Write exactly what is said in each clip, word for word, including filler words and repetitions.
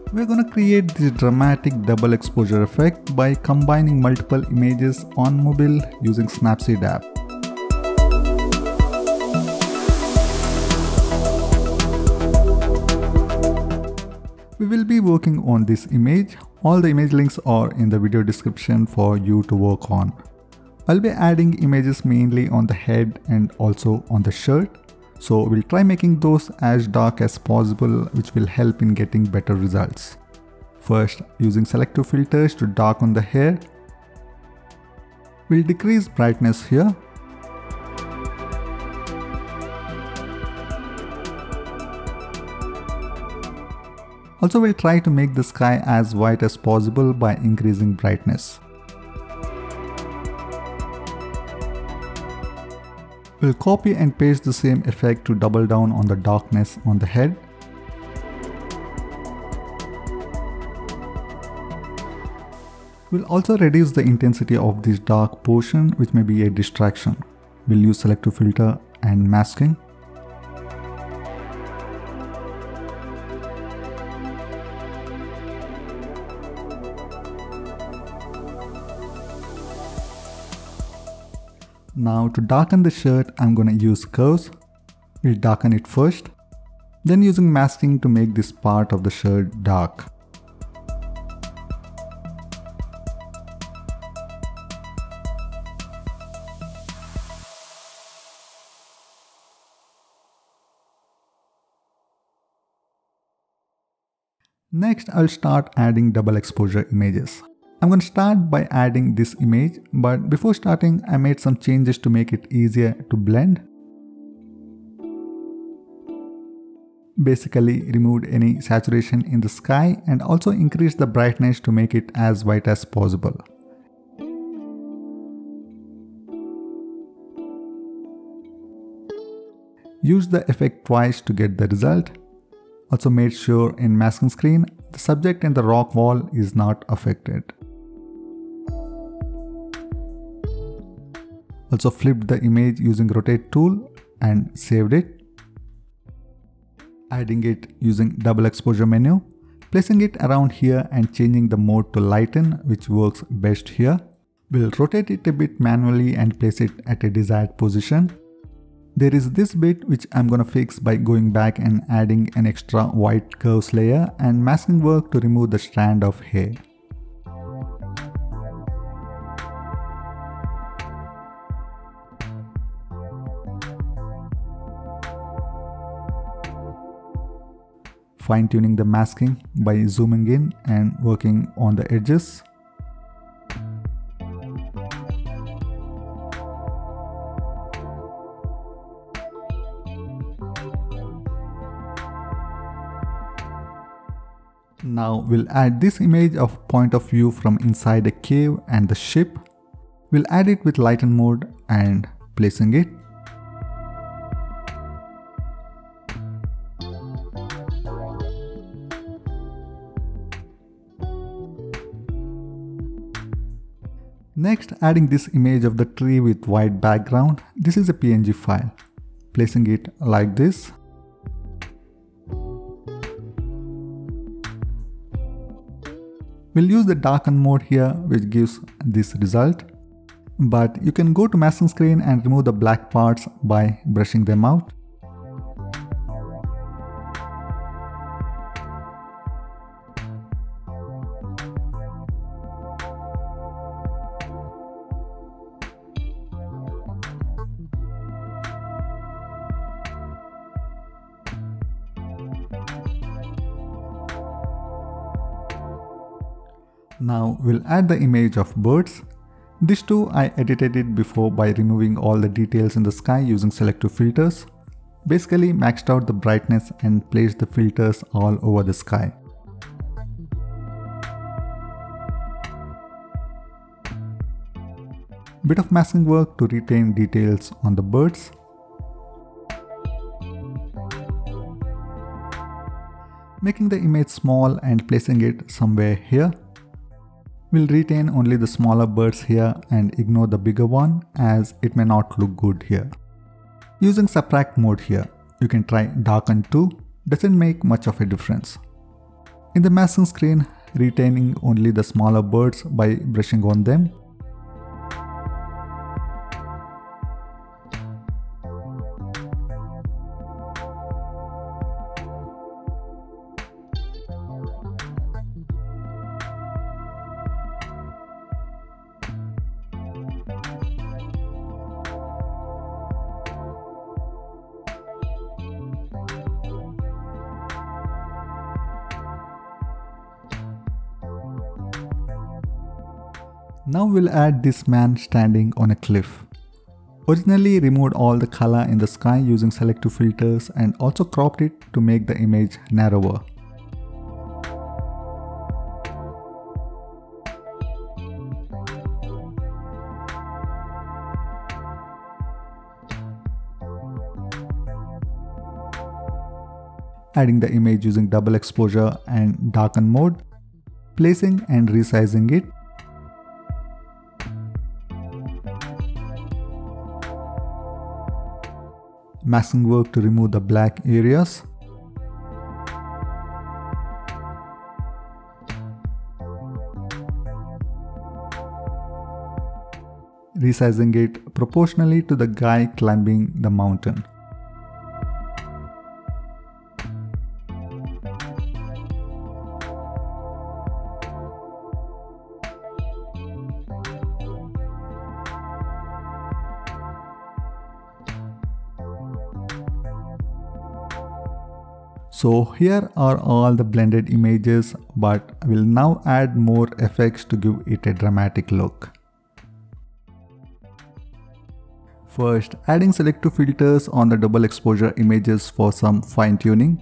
We're gonna create this dramatic double exposure effect by combining multiple images on mobile using Snapseed app. We will be working on this image. All the image links are in the video description for you to work on. I'll be adding images mainly on the head and also on the shirt. So we'll try making those as dark as possible, which will help in getting better results. First, using selective filters to darken the hair. We'll decrease brightness here. Also, we'll try to make the sky as white as possible by increasing brightness. We'll copy and paste the same effect to double down on the darkness on the head. We'll also reduce the intensity of this dark portion, which may be a distraction. We'll use selective filter and masking. Now to darken the shirt, I'm gonna use curves. We'll darken it first, then using masking to make this part of the shirt dark. Next, I'll start adding double exposure images. I'm going to start by adding this image, but before starting, I made some changes to make it easier to blend. Basically, removed any saturation in the sky and also increased the brightness to make it as white as possible. Use the effect twice to get the result. Also made sure in masking screen, the subject and the rock wall is not affected. Also flipped the image using rotate tool and saved it. Adding it using double exposure menu, placing it around here and changing the mode to lighten, which works best here. We'll rotate it a bit manually and place it at a desired position. There is this bit which I'm gonna fix by going back and adding an extra white curves layer and masking work to remove the strand of hair. Fine-tuning the masking by zooming in and working on the edges. Now we'll add this image of point of view from inside a cave and the ship. We'll add it with lighten mode and placing it. Next, adding this image of the tree with white background. This is a P N G file. Placing it like this. We'll use the darken mode here, which gives this result. But you can go to masking screen and remove the black parts by brushing them out. Now we'll add the image of birds. This too I edited it before by removing all the details in the sky using selective filters. Basically maxed out the brightness and placed the filters all over the sky. Bit of masking work to retain details on the birds. Making the image small and placing it somewhere here. We'll retain only the smaller birds here and ignore the bigger one as it may not look good here. Using subtract mode here, you can try darken too, doesn't make much of a difference. In the masking screen, retaining only the smaller birds by brushing on them. Now we'll add this man standing on a cliff. Originally removed all the color in the sky using selective filters and also cropped it to make the image narrower. Adding the image using double exposure and darken mode, placing and resizing it. Masking work to remove the black areas. Resizing it proportionally to the guy climbing the mountain. So here are all the blended images, but we'll now add more effects to give it a dramatic look. First, adding selective filters on the double exposure images for some fine tuning.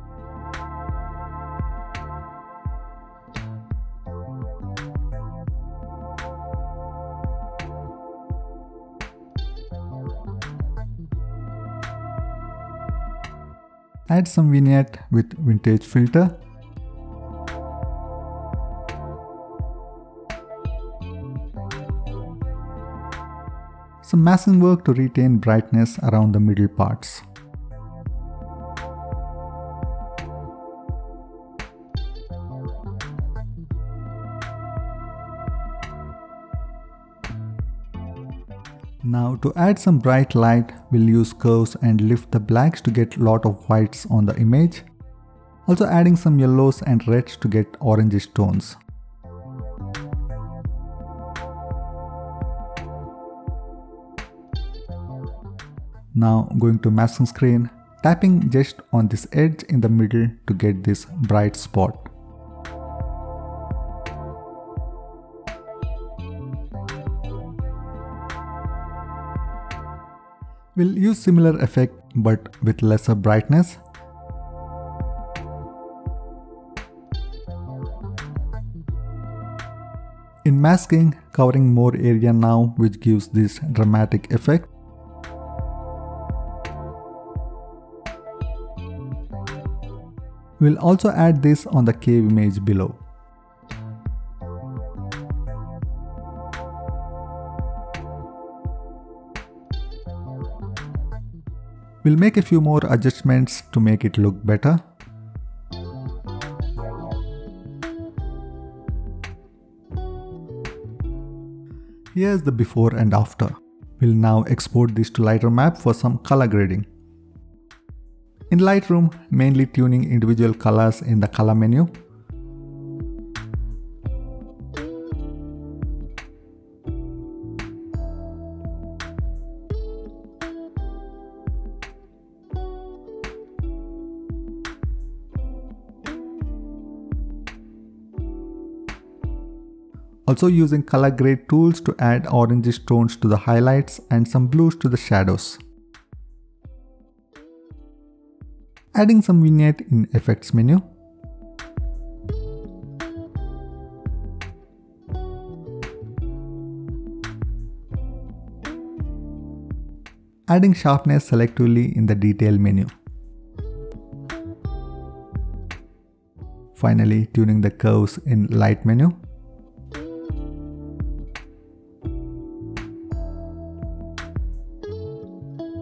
Add some vignette with vintage filter. Some masking work to retain brightness around the middle parts. Now to add some bright light, we'll use curves and lift the blacks to get lot of whites on the image. Also adding some yellows and reds to get orangish tones. Now going to masking screen, tapping just on this edge in the middle to get this bright spot. We'll use similar effect but with lesser brightness. In masking, covering more area now, which gives this dramatic effect. We'll also add this on the cave image below. We'll make a few more adjustments to make it look better. Here's the before and after. We'll now export this to Lightroom for some color grading. In Lightroom, mainly tuning individual colors in the color menu. Also using color grade tools to add orangish tones to the highlights and some blues to the shadows. Adding some vignette in effects menu. Adding sharpness selectively in the detail menu. Finally, tuning the curves in light menu.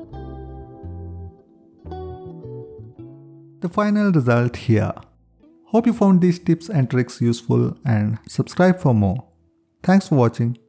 The final result here. Hope you found these tips and tricks useful and subscribe for more. Thanks for watching.